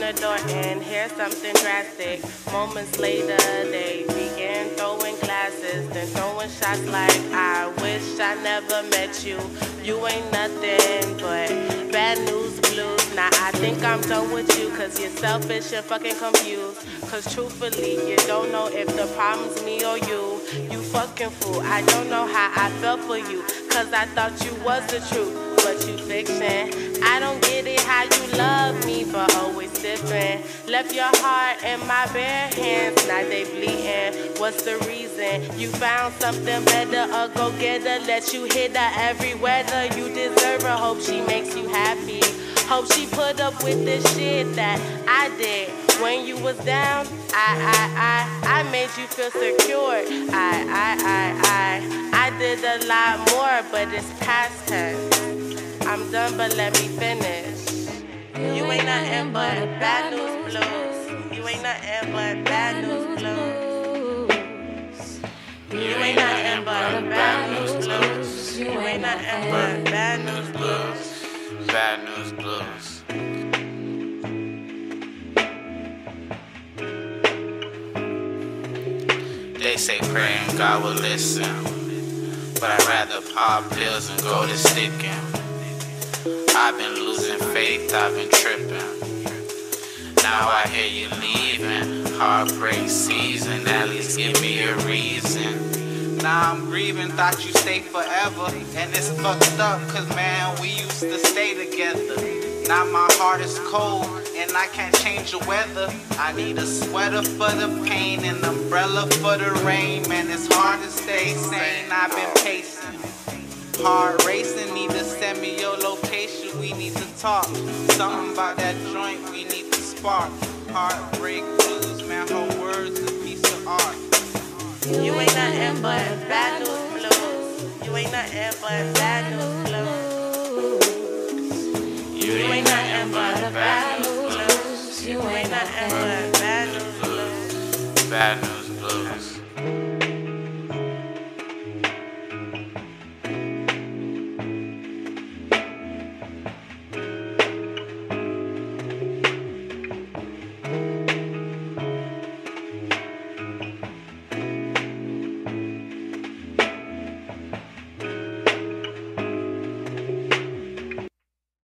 the door and hear something drastic. Moments later, they begin throwing glasses, then throwing shots like, I wish I never met you. You ain't nothing but bad news blues. Now I think I'm done with you, cause you're selfish and fucking confused. Cause truthfully, you don't know if the problem's me or you. You fucking fool, I don't know how I felt for you, cause I thought you was the truth, but you fiction. I don't get it how you love me, but always different. Left your heart in my bare hands, now they bleeding. What's the reason? You found something better, a go-getter, let you hit her every weather. You deserve her, hope she makes you happy. Hope she put up with the shit that I did. When you was down, I made you feel secure. I did a lot more, but it's past tense. I'm done, but let me finish. You ain't nothing but bad news blues. You ain't nothing but bad news blues. You ain't nothing but bad news blues. You ain't nothing but bad news blues. Bad news blues. They say praying God will listen, but I'd rather pop pills and go to sticking. I've been losing faith, I've been tripping. Now I hear you leaving, heartbreak season, at least give me a reason. Now I'm grieving, thought you stay forever, and it's fucked up, cause man, we used to stay together. Now my heart is cold, and I can't change the weather. I need a sweater for the pain, an umbrella for the rain. Man, it's hard to stay sane, I've been pacing. Heart racing, need to send me your location, we need to talk. Something about that joint, we need to spark. Heartbreak blues, man, her words a piece of art. You ain't nothing but bad news blues. You ain't nothing but bad news blues. You ain't nothing but bad news blues. You ain't nothing but bad news blues. Bad news blues.